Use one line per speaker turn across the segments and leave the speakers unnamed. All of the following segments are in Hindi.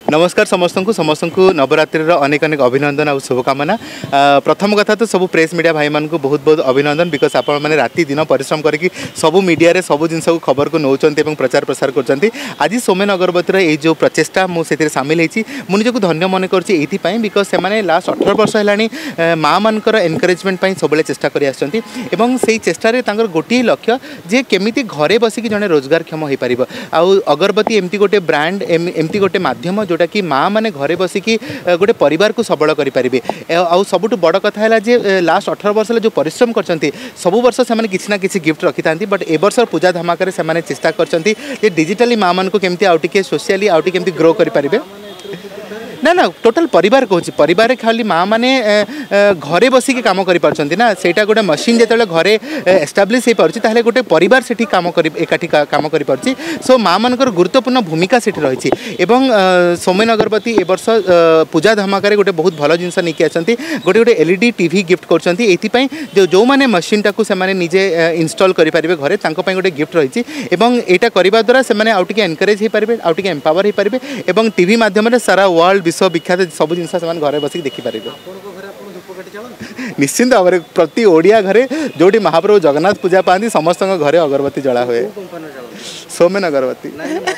नमस्कार समस्त को नवरात्रि अनेक अनेक अभिनंदन और शुभकामना। प्रथम कथा तो सब प्रेस मीडिया भाई मान को बहुत बहुत अभिनंदन बिकज आप मैंने राति दिन परिश्रम करके सब मीडिया रे सब जिन खबर को नौकरी और प्रचार प्रसार कर। आज सोमेन अगरबतीर ये जो प्रचेषा मुझे सामिल होती मुझे धन्य मन कर बिकज से लास्ट 18 वर्ष है माँ मानकर एनकरेजमेंट सब चेष्टा कर चेष्टार गोटे लक्ष्य जे केमी घरे बसिक जड़े रोजगारक्षम हो पार आउ अगरबती एमती गोटे ब्रांड एमती गोटे माध्यम जोटा कि माँ मैंने घरे बसिकी गोटे परिवार को सबल करेंगे। आउ सबुठ बड़ कथा है जे लास्ट 18 वर्ष जो परिश्रम करछंती सबु वर्ष से किसी ना किसी गिफ्ट रखी था बट ए वर्ष पूजा धमाका से चेष्टा करछंती जे डिजिटली माँ मान को केमती आउ टिके सोशली आउ टिके केमती ग्रो करेंगे ना ना टोटाल परिवार कहूँ परिवार खाली माँ मैंने घरे बसिक कम करना सेटा गोटे मशीन जो घरे एस्टाब्लीश हो पारे गोटे परिवार से काम एकाठी काम कर सो माँ मान गुरुत्वपूर्ण भूमिका से रही सोमेन अगरबती ए वर्ष पूजा धमाका गोटे बहुत भल जिन नहीं आसती गोटे गोटे एलईडी टीवी गिफ्ट कर जो मैंने मशीन टाक से निजे इनस्टॉल करेंगे घरे गोटे गिफ्ट रही यहाँ करने द्वारा से आउ टे एनकरेज हो पारे आउ टे एम्पावर हो पारे टीवी माध्यम सारा वर्ल्ड विश्व विख्यात सब जिन घर बसिक देखिपारे निश्चिंत भाव में प्रति ओडिया घरे जोटी महाप्रभु जगन्नाथ पूजा पाती समस्त घरे अगरबत्ती जला हुए सोमेन अगरबत्ती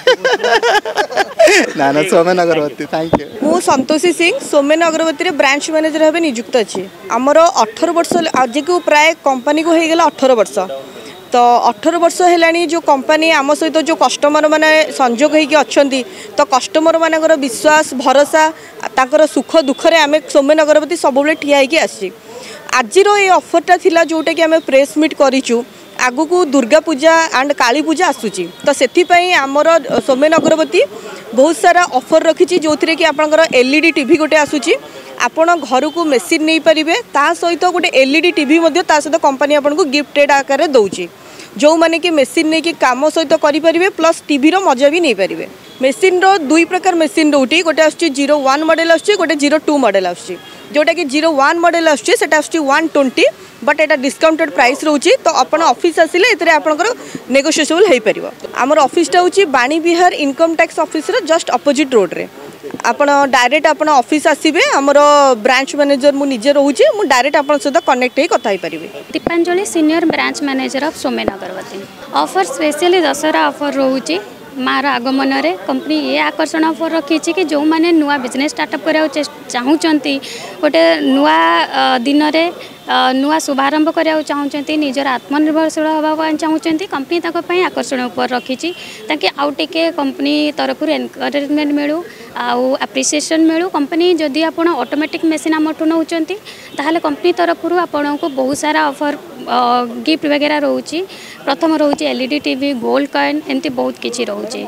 ना ना सोमेन अगरबत्ती थैंक यू
मु संतोषी सिंह सोमेन अगरबत्ती ब्रांच मैनेजर भाव नियुक्त अच्छी आमर 18 वर्ष आज को प्राय कंपनी को हो गला 18 वर्ष तो 18 वर्ष है जो कंपनी आम सहित जो कस्टमर मैंने संजोग होती तो कस्टमर मानकर विश्वास भरोसा ताकर सुख दुखरे आम सोमेन अगरबत्ती सब ठिया होगी आसी आज ये ऑफरटा थिला जोटा कि आम प्रेस मीट करूँ आगु को दुर्गा पूजा एंड काली पूजा आसूची तो से आमर सोमेन अगरबत्ती बहुत सारा ऑफर रखी जो थी कि आपंकर एलईडी टीवी गोटे आसूची आपण घर को मेसीन नहीं पारे ता सहित गोटे एलईडी टीवी सहित कंपनी आपको गिफ्टेड आकार दौची जो मैंने कि मेसीन नहीं कि काम सहित करेंगे प्लस टीवी रो मजा भी नहीं पारे मेसीन रो दुई प्रकार मेसीन रोटी गोटे आसुची 01 मॉडल आसुची गोटे 02 मॉडल आसुची जोटा कि 01 मॉडल आसुची सेटा आसुची 120 बट एटा डिस्काउंटेड प्राइस रोची तो अपन ऑफिस आसिले एतरे आपनकर नेगोशिएबल हो पारिबो। आमर ऑफिसटा होची Bani Vihar income tax office रो जस्ट अपोजिट रोड रे आपण डायरेक्ट आपण ऑफिस आसीबे हमरो ब्रांच मैनेजर मु निजे रहूची मु डायरेक्ट आपण सहित कनेक्ट हे कथा पारिबे।
Deepanjali senior branch manager of Somen अगरबत्ती ऑफर स्पेशली दशहरा ऑफर रहूची मार आगमन रे कंपनी ये आकर्षण ऑफर रखी कि जो मैंने नुआ बिजनेस स्टार्टअप करने चाहूँगी गोटे नुआ दिन में नुआ शुभारंभ करने चाहूँगी निजर आत्मनिर्भरशील होगा चाहूँगी कंपनी ताकि आकर्षण उपर रखी ताकि आउ टे कंपनी तरफ एनकरेजमेंट मिलू आउ एप्रिसिएशन मिलू कंपनी जदि आप ऑटोमेटिक मशीन आमठू नौकरी ताहले कंपनी तरफ आपन को बहुत सारा ऑफर गिफ्ट वगैरह रोचे प्रथम रोचे एलईडी टीवी गोल्ड कॉइन एमती बहुत किसी रोचे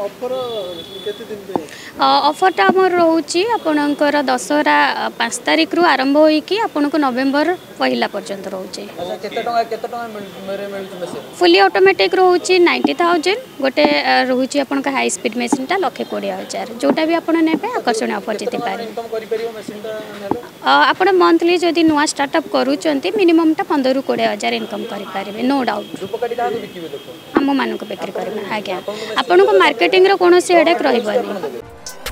ऑफरटा आमर रोचे आपणकर दशहरा 5 तारिख रु आरंभ होइकी आपनको नवेम्बर 1 पर्यंत रोचे फुली ऑटोमेटिक रोचे 90,000 गोटे रोचे आपन का हाई स्पीड मशीनटा 1,20,000 जोटा भी आपन नेबे आकर्षण ऑफर जिते पारे आपन मंथली जदि नुआ स्टार्टअप करूचंती मिनिमम टा 15 रु 20,000 इनकम करि पारिबे नो डाउट आम मानक बिक्री करबे आज्ञा आपन को मार्केटिंग रो कोनोसी हेडेक रहइबनी।